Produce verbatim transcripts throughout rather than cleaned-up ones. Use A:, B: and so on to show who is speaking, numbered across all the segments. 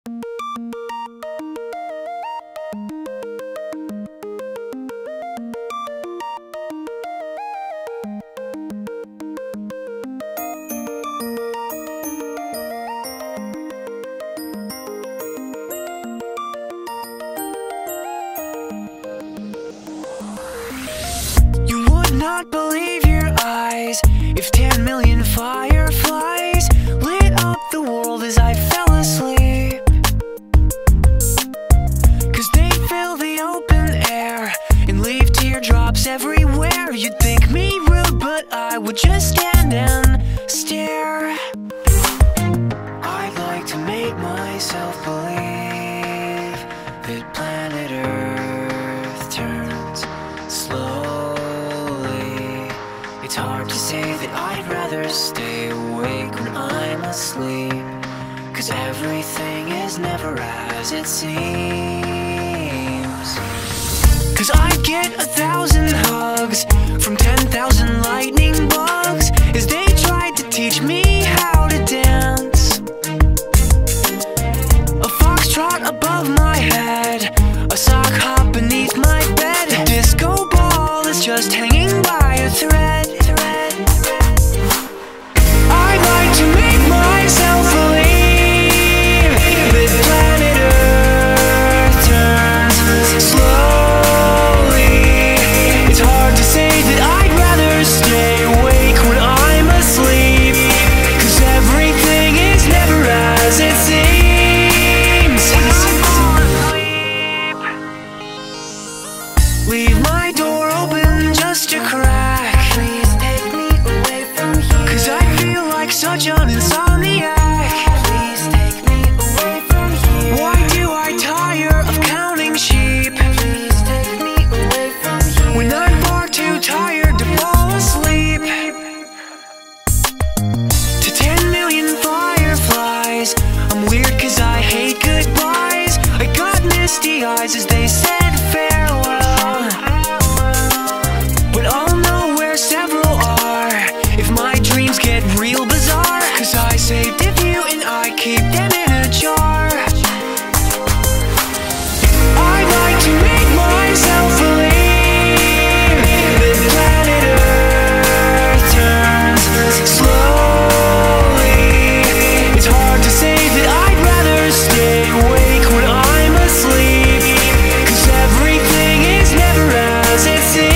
A: Not believe your eyes if ten million fireflies lit up the world as I fell asleep. Cause they fill the open air and leave teardrops everywhere. You'd think me rude, but I would just stand and stare. I'd like to make myself believe that planet Earth turns slow. It's hard to say that I'd rather stay awake when I'm asleep, cause everything is never as it seems. Cause I get a thousand hugs from ten thousand lightning bugs as they tried to teach me how to dance. A foxtrot above my head, a sock hop beneath my bed, a disco ball is just hanging by a thread. I'd like to make myself believe that planet Earth turns slowly. It's hard to say that I'd rather stay awake when I'm asleep, cause everything is never as it seems. Leave my door open just a crack. Such an insomniac. Please take me away from here. Why do I tire of counting sheep? Please take me away from here. When I'm far too tired to fall asleep. To ten million fireflies, I'm weird cause I hate goodbyes. I got misty eyes as they said farewell, but I'll know where several are if my dreams get real bizarre, cause I saved a few and I keep them in a jar. I'd like to make myself believe that planet Earth turns slowly. It's hard to say that I'd rather stay awake when I'm asleep, cause everything is never as it seems.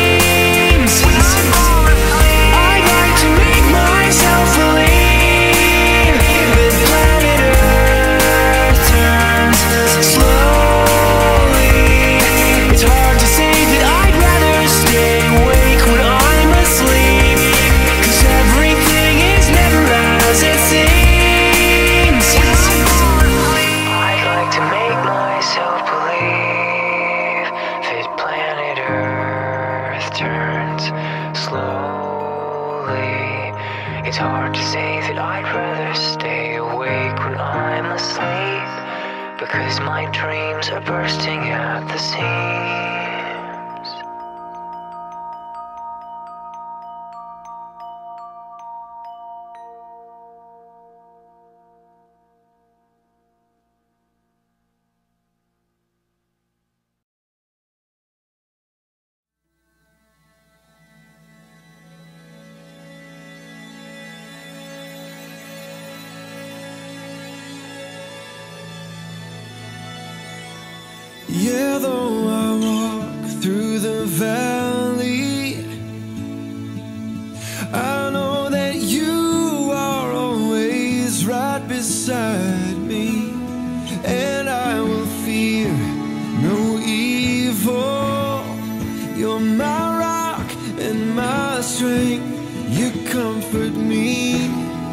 A: I'd like to make myself believe that planet Earth turns slowly. It's hard to say that I'd rather stay awake when I'm asleep, cause everything is never as it seems. I'd like to make myself believe that planet Earth turns slowly. It's hard to say that I'd rather stay awake when I'm asleep, because my dreams are bursting at the seams.
B: Yeah, though I walk through the valley, I know that you are always right beside me, and I will fear no evil. You're my rock and my strength, you comfort me.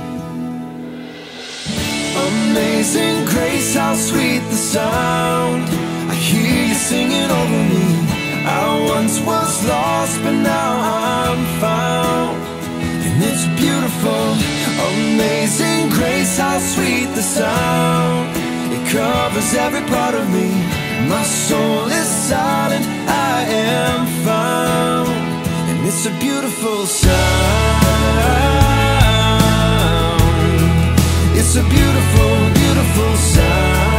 B: Amazing grace, how sweet the sound, I hear you singing over me. I once was lost, but now I'm found, and it's beautiful. Amazing grace, how sweet the sound, it covers every part of me. My soul is silent, I am found, and it's a beautiful sound. It's a beautiful, beautiful sound.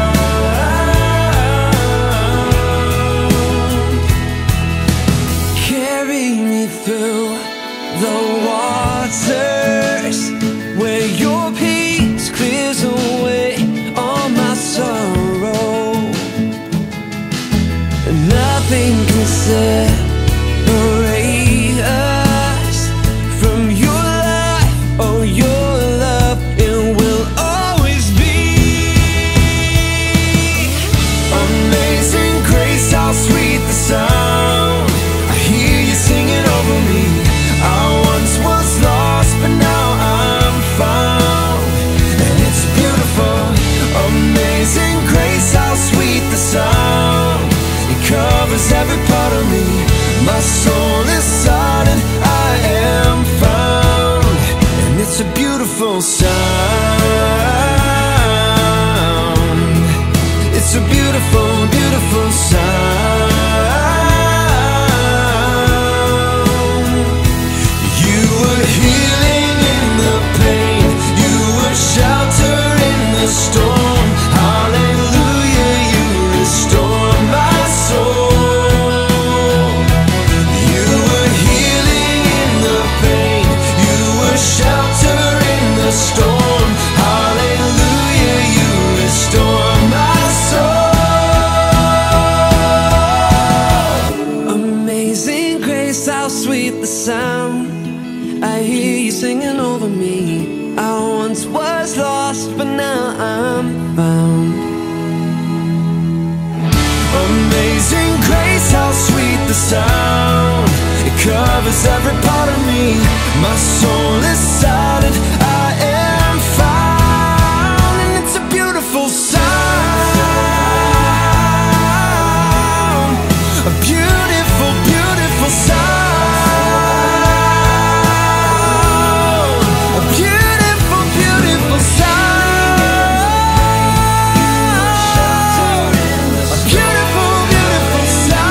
B: sound. It's a beautiful, beautiful sound. You were healing in the pain, you were shelter in the storm. Hallelujah, you restore my soul. You were healing in the pain, you were shelter in the storm. Hallelujah, you restore my soul. Amazing grace, how sweet the sound. I hear you singing over me. I once was lost, but now I'm found. Amazing grace, how sweet the sound. It covers every part of me. My soul is silent, I am found. And it's a beautiful sound. A beautiful, beautiful sound. A beautiful, beautiful sound. A beautiful, beautiful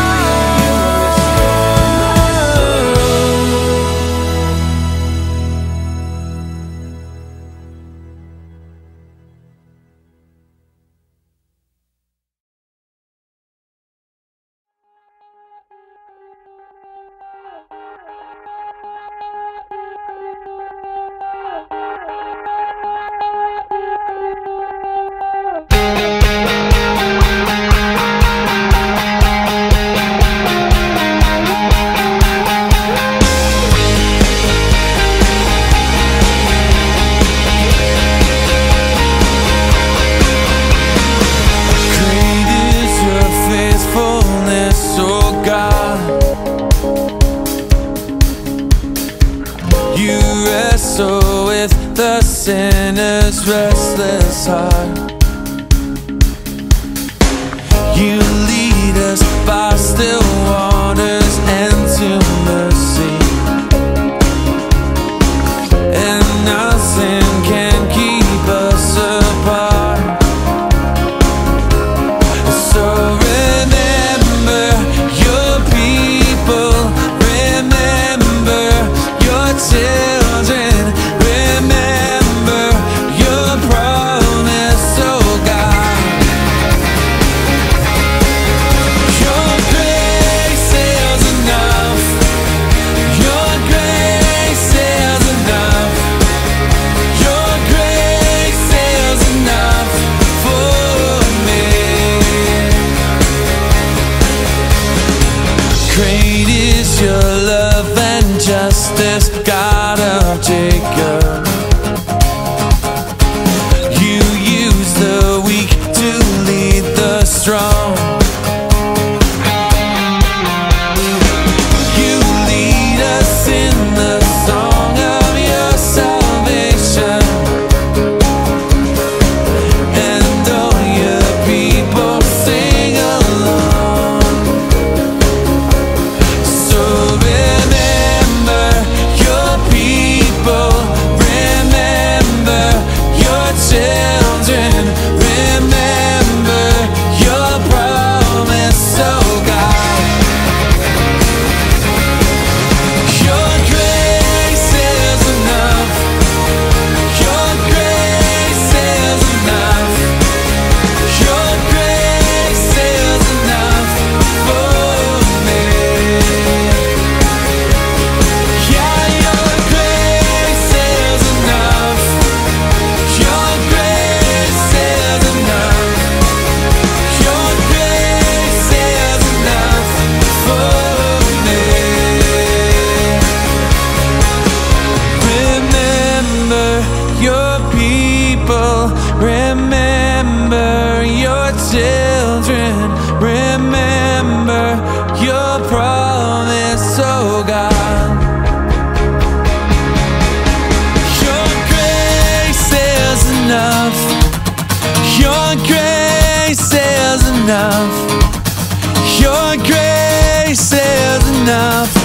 B: the sinner's restless heart. You lead us by still waters and to mercy, and nothing can keep us apart. So remember your people, remember your children, remember your promise, oh God. Your grace is enough. Your grace is enough. Your grace is enough for me. Great is your love and justice, God of Jacob. You use the weak to lead the strong. You lead us in the song of your salvation, and all your people sing along. So remember your people, remember your children, remember your promise, oh God. Your grace is enough. Your grace is enough. Your grace is enough for me. Yeah, your grace is enough. Your grace is enough. Your grace is enough for me. Remember your people, remember your children, remember your promise, oh God. Your grace is enough. Your grace is enough. Your grace is enough.